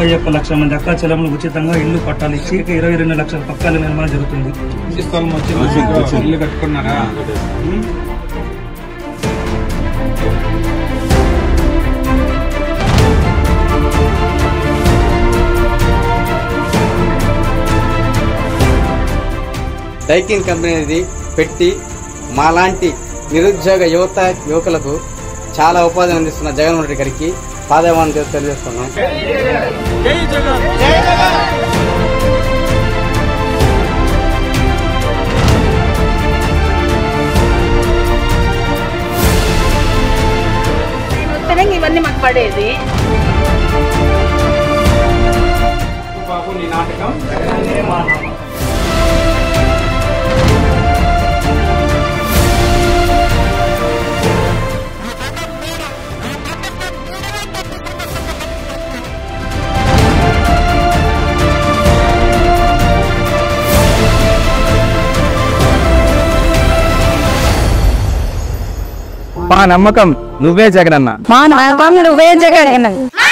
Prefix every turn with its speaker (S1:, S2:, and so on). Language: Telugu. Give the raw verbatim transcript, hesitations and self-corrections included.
S1: ముప్పై ఒక్క లక్షల మంది అక్కా చెల్లెములు ఉచితంగా ఇల్లు పట్టాలు ఇచ్చి ఇరవై రెండు లక్షల పక్కాల నిర్మాణం జరుగుతుంది.
S2: ఇల్లు కట్టుకున్నారా?
S3: డైకిన్ కంపెనీ పెట్టి మాలాంటి నిరుద్యోగ యువత యువకులకు చాలా ఉపాధి అందిస్తున్న జగన్మోహన్ రెడ్డి గారికి పాదయాత్ర తెలియజేస్తున్నాం.
S4: ఇవన్నీ మాకు పడేది.
S2: బాబు నీ నాటకం
S5: మా నమ్మకం నువ్వే జగనన్న.
S4: మా నమ్మకం నువ్వే జగనన్న.